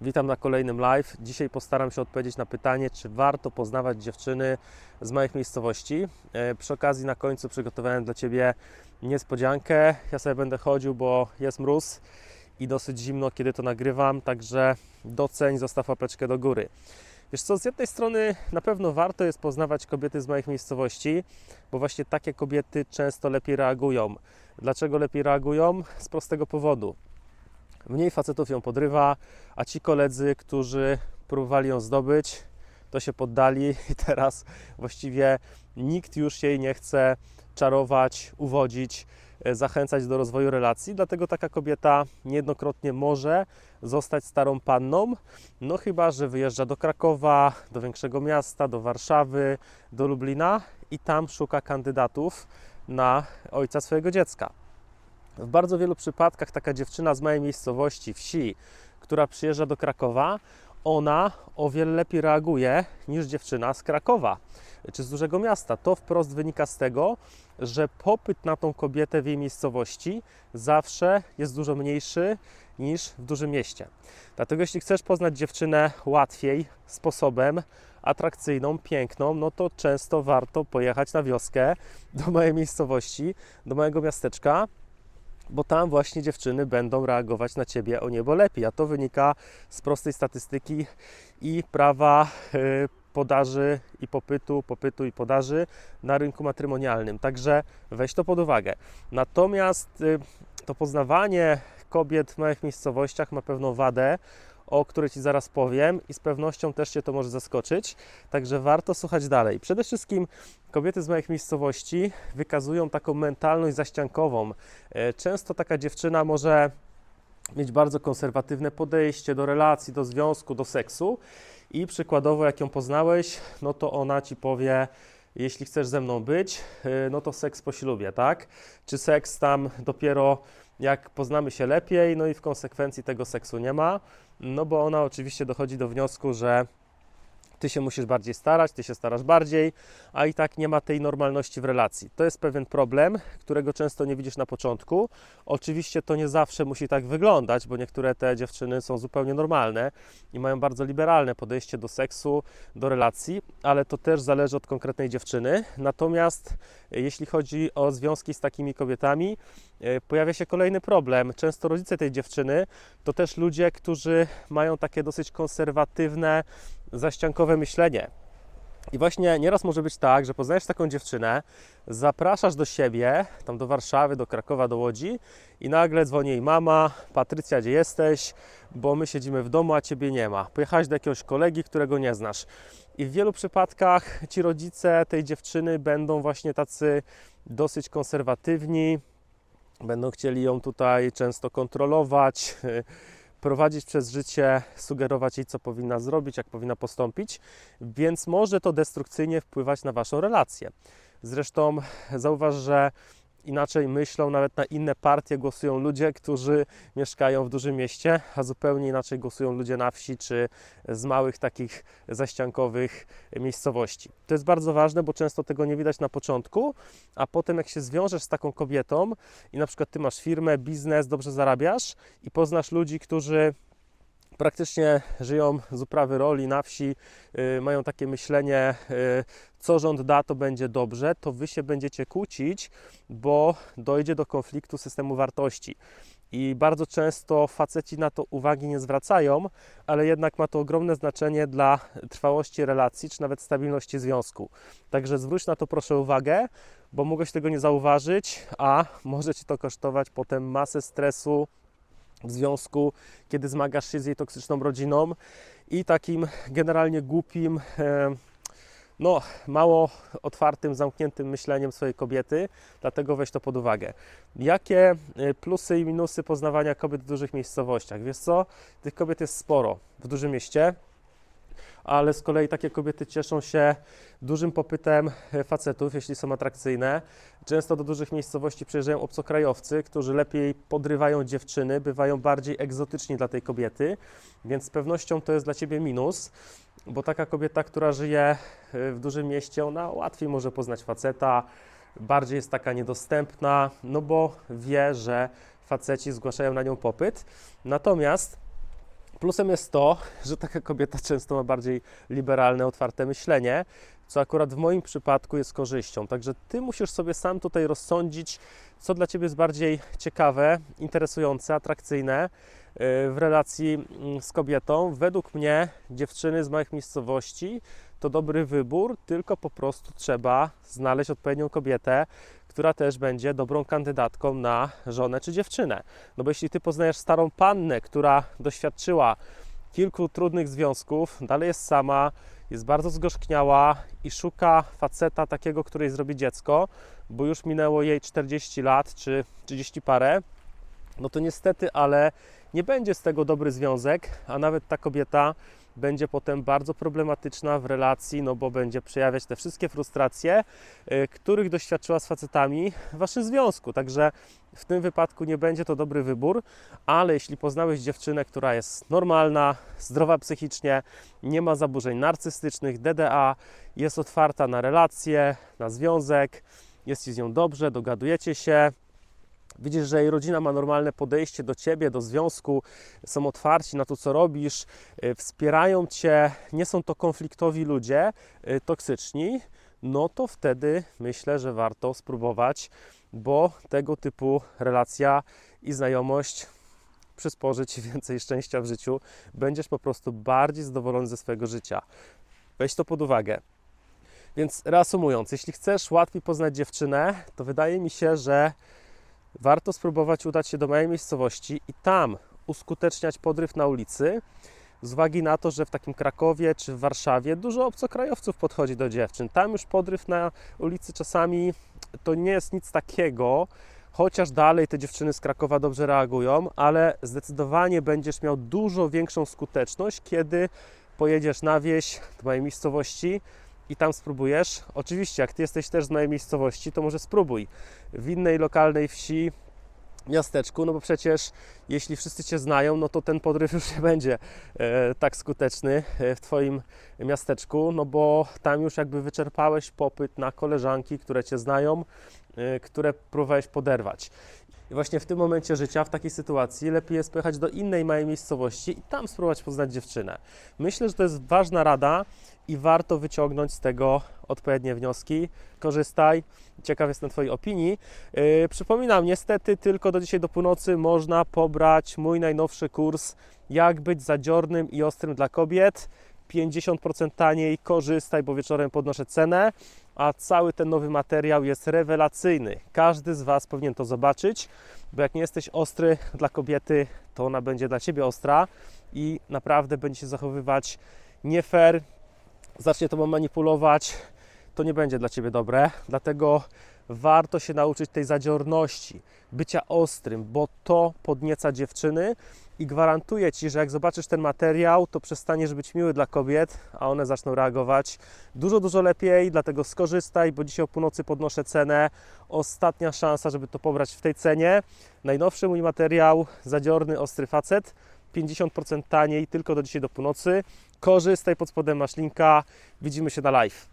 Witam na kolejnym live. Dzisiaj postaram się odpowiedzieć na pytanie, czy warto poznawać dziewczyny z małych miejscowości. Przy okazji na końcu przygotowałem dla Ciebie niespodziankę. Ja sobie będę chodził, bo jest mróz i dosyć zimno, kiedy to nagrywam, także doceń, zostaw łapeczkę do góry. Wiesz co, z jednej strony na pewno warto jest poznawać kobiety z małych miejscowości, bo właśnie takie kobiety często lepiej reagują. Dlaczego lepiej reagują? Z prostego powodu. Mniej facetów ją podrywa, a ci koledzy, którzy próbowali ją zdobyć, to się poddali i teraz właściwie nikt już jej nie chce czarować, uwodzić, zachęcać do rozwoju relacji, dlatego taka kobieta niejednokrotnie może zostać starą panną, no chyba że wyjeżdża do Krakowa, do większego miasta, do Warszawy, do Lublina i tam szuka kandydatów na ojca swojego dziecka. W bardzo wielu przypadkach taka dziewczyna z małej miejscowości, wsi, która przyjeżdża do Krakowa, ona o wiele lepiej reaguje niż dziewczyna z Krakowa czy z dużego miasta. To wprost wynika z tego, że popyt na tą kobietę w jej miejscowości zawsze jest dużo mniejszy niż w dużym mieście. Dlatego jeśli chcesz poznać dziewczynę łatwiej, sposobem, atrakcyjną, piękną, no to często warto pojechać na wioskę, do małej miejscowości, do małego miasteczka, bo tam właśnie dziewczyny będą reagować na Ciebie o niebo lepiej, a to wynika z prostej statystyki i prawa podaży i popytu i podaży na rynku matrymonialnym. Także weź to pod uwagę. Natomiast to poznawanie kobiet w małych miejscowościach ma pewną wadę, o której Ci zaraz powiem i z pewnością też Cię to może zaskoczyć, także warto słuchać dalej. Przede wszystkim kobiety z małych miejscowości wykazują taką mentalność zaściankową. Często taka dziewczyna może mieć bardzo konserwatywne podejście do relacji, do związku, do seksu i przykładowo jak ją poznałeś, no to ona Ci powie: jeśli chcesz ze mną być, no to seks po ślubie, tak? Czy seks tam dopiero jak poznamy się lepiej, no i w konsekwencji tego seksu nie ma, no bo ona oczywiście dochodzi do wniosku, że Ty się musisz bardziej starać, Ty się starasz bardziej, a i tak nie ma tej normalności w relacji. To jest pewien problem, którego często nie widzisz na początku. Oczywiście to nie zawsze musi tak wyglądać, bo niektóre te dziewczyny są zupełnie normalne i mają bardzo liberalne podejście do seksu, do relacji, ale to też zależy od konkretnej dziewczyny. Natomiast jeśli chodzi o związki z takimi kobietami, pojawia się kolejny problem. Często rodzice tej dziewczyny to też ludzie, którzy mają takie dosyć konserwatywne, zaściankowe myślenie. I właśnie nieraz może być tak, że poznajesz taką dziewczynę, zapraszasz do siebie, tam do Warszawy, do Krakowa, do Łodzi i nagle dzwoni jej mama: Patrycja, gdzie jesteś? Bo my siedzimy w domu, a Ciebie nie ma. Pojechałeś do jakiegoś kolegi, którego nie znasz. I w wielu przypadkach ci rodzice tej dziewczyny będą właśnie tacy dosyć konserwatywni, będą chcieli ją tutaj często kontrolować, prowadzić przez życie, sugerować jej, co powinna zrobić, jak powinna postąpić, więc może to destrukcyjnie wpływać na Waszą relację. Zresztą zauważ, że inaczej myślą, nawet na inne partie głosują ludzie, którzy mieszkają w dużym mieście, a zupełnie inaczej głosują ludzie na wsi czy z małych takich zaściankowych miejscowości. To jest bardzo ważne, bo często tego nie widać na początku, a potem jak się zwiążesz z taką kobietą i na przykład Ty masz firmę, biznes, dobrze zarabiasz i poznasz ludzi, którzy praktycznie żyją z uprawy roli na wsi, mają takie myślenie, co rząd da, to będzie dobrze, to Wy się będziecie kłócić, bo dojdzie do konfliktu systemu wartości. I bardzo często faceci na to uwagi nie zwracają, ale jednak ma to ogromne znaczenie dla trwałości relacji, czy nawet stabilności związku. Także zwróć na to proszę uwagę, bo mogłeś tego nie zauważyć, a może Ci to kosztować potem masę stresu w związku, kiedy zmagasz się z jej toksyczną rodziną i takim generalnie głupim, no mało otwartym, zamkniętym myśleniem swojej kobiety, dlatego weź to pod uwagę. Jakie plusy i minusy poznawania kobiet w dużych miejscowościach? Wiesz co? Tych kobiet jest sporo w dużym mieście, ale z kolei takie kobiety cieszą się dużym popytem facetów, jeśli są atrakcyjne. Często do dużych miejscowości przyjeżdżają obcokrajowcy, którzy lepiej podrywają dziewczyny, bywają bardziej egzotyczni dla tej kobiety, więc z pewnością to jest dla Ciebie minus, bo taka kobieta, która żyje w dużym mieście, ona łatwiej może poznać faceta, bardziej jest taka niedostępna, no bo wie, że faceci zgłaszają na nią popyt. Natomiast Plusem jest to, że taka kobieta często ma bardziej liberalne, otwarte myślenie, co akurat w moim przypadku jest korzyścią. Także Ty musisz sobie sam tutaj rozsądzić, co dla Ciebie jest bardziej ciekawe, interesujące, atrakcyjne w relacji z kobietą. Według mnie dziewczyny z małych miejscowości to dobry wybór, tylko po prostu trzeba znaleźć odpowiednią kobietę, która też będzie dobrą kandydatką na żonę czy dziewczynę. No bo jeśli Ty poznajesz starą pannę, która doświadczyła kilku trudnych związków, dalej jest sama, jest bardzo zgorzkniała i szuka faceta takiego, który jej zrobi dziecko, bo już minęło jej 40 lat czy 30 parę, no to niestety, ale nie będzie z tego dobry związek, a nawet ta kobieta będzie potem bardzo problematyczna w relacji, no bo będzie przejawiać te wszystkie frustracje, których doświadczyła z facetami w Waszym związku. Także w tym wypadku nie będzie to dobry wybór, ale jeśli poznałeś dziewczynę, która jest normalna, zdrowa psychicznie, nie ma zaburzeń narcystycznych, DDA, jest otwarta na relacje, na związek, jest Ci z nią dobrze, dogadujecie się, widzisz, że jej rodzina ma normalne podejście do Ciebie, do związku, są otwarci na to, co robisz, wspierają Cię, nie są to konfliktowi ludzie, toksyczni, no to wtedy myślę, że warto spróbować, bo tego typu relacja i znajomość przysporzy Ci więcej szczęścia w życiu. Będziesz po prostu bardziej zadowolony ze swojego życia. Weź to pod uwagę. Więc reasumując, jeśli chcesz łatwiej poznać dziewczynę, to wydaje mi się, że warto spróbować udać się do małej miejscowości i tam uskuteczniać podryw na ulicy, z uwagi na to, że w takim Krakowie czy w Warszawie dużo obcokrajowców podchodzi do dziewczyn. Tam już podryw na ulicy czasami to nie jest nic takiego, chociaż dalej te dziewczyny z Krakowa dobrze reagują, ale zdecydowanie będziesz miał dużo większą skuteczność, kiedy pojedziesz na wieś, do małej miejscowości i tam spróbujesz. Oczywiście, jak Ty jesteś też z małej miejscowości, to może spróbuj w innej lokalnej wsi, miasteczku, no bo przecież jeśli wszyscy Cię znają, no to ten podryw już nie będzie tak skuteczny w Twoim miasteczku, no bo tam już jakby wyczerpałeś popyt na koleżanki, które Cię znają, które próbowałeś poderwać. I właśnie w tym momencie życia, w takiej sytuacji lepiej jest pojechać do innej małej miejscowości i tam spróbować poznać dziewczynę. Myślę, że to jest ważna rada i warto wyciągnąć z tego odpowiednie wnioski. Korzystaj. Ciekaw jestem Twojej opinii. Przypominam, niestety tylko do dzisiaj do północy można pobrać mój najnowszy kurs Jak być zadziornym i ostrym dla kobiet. 50% taniej, korzystaj, bo wieczorem podnoszę cenę, a cały ten nowy materiał jest rewelacyjny. Każdy z Was powinien to zobaczyć, bo jak nie jesteś ostry dla kobiety, to ona będzie dla Ciebie ostra i naprawdę będzie się zachowywać nie fair, zacznie Tobą manipulować, to nie będzie dla Ciebie dobre, dlatego warto się nauczyć tej zadziorności, bycia ostrym, bo to podnieca dziewczyny i gwarantuję Ci, że jak zobaczysz ten materiał, to przestaniesz być miły dla kobiet, a one zaczną reagować dużo lepiej, dlatego skorzystaj, bo dzisiaj o północy podnoszę cenę. Ostatnia szansa, żeby to pobrać w tej cenie. Najnowszy mój materiał, Zadziorny, ostry facet, 50% taniej, tylko do dzisiaj do północy. Korzystaj, pod spodem masz linka. Widzimy się na live.